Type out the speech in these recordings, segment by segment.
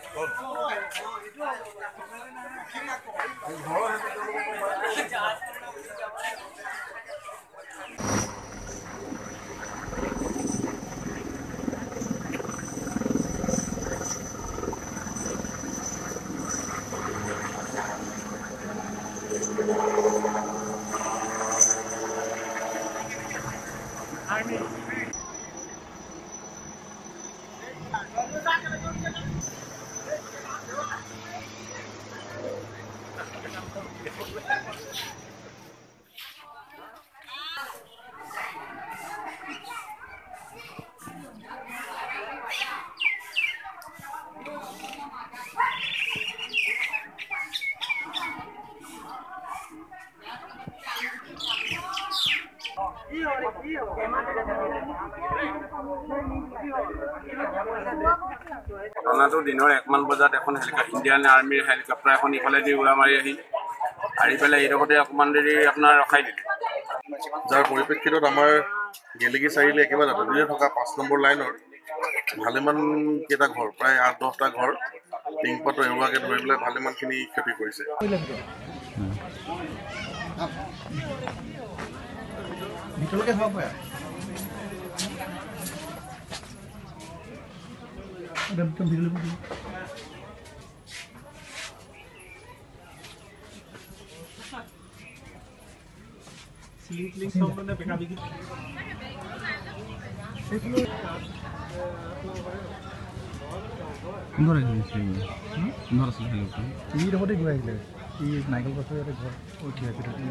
ঘটনাটো দিনৰ 1মান বজাত এখন ইণ্ডিয়ান আৰ্মিৰ হেলিকপ্টাৰ এখন ইফালেদি উৰা মাৰি আহিল আহি পেলাই এইডোখৰতে অকণমান দেৰি আপোনাৰ ৰখাই দিলে যাৰ পৰিপ্ৰেক্ষিতত আমাৰ গেলেকী চাৰিআলি একেবাৰে দাঁতিয়ে থকা 5 নম্বৰ লাইনৰ ভালেমান কেইটা ঘৰ প্ৰায় 8-10টা ঘৰ টিংপাত এৰুৱাকে ধৰি পেলাই ভালেমানখিনি ক্ষতি কৰিছে ভিতৰলৈকে যাব পাৰে এইডোখৰতে গৈ আহিলে এই নাৰিকল গছৰ ইয়াতে ঘৰ উঠি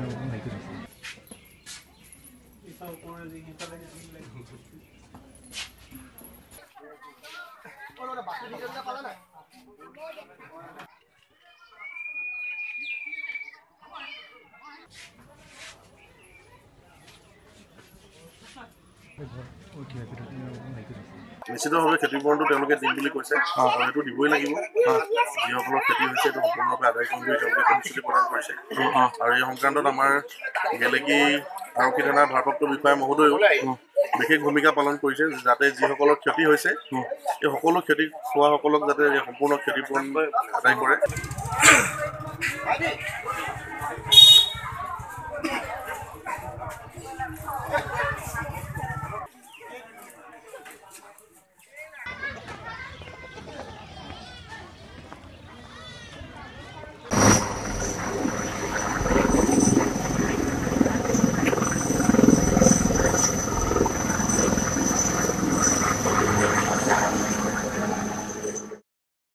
নিশ্চিতভাৱে ক্ষতিপূৰণটো তেওঁলোকে দিম বুলি কৈছে আৰু সেইটো দিবই লাগিব যিসকলৰ খেতি হৈছে এইটো সম্পূৰ্ণৰূপে আদায় কৰিম বুলি তেওঁলোকে প্ৰতিশ্ৰুতি প্ৰদান কৰিছে আৰু এই সংক্ৰান্তত আমাৰ গেলেকী আৰক্ষী থানাৰ ভাৰপ্ৰাপ্ত বিষয়া মহোদয়েও বিশেষ ভূমিকা পালন কৰিছে যাতে যিসকলৰ ক্ষতি হৈছে এই সকলো ক্ষতি হোৱাসকলক যাতে সম্পূৰ্ণ ক্ষতিপূৰণ আদায় কৰে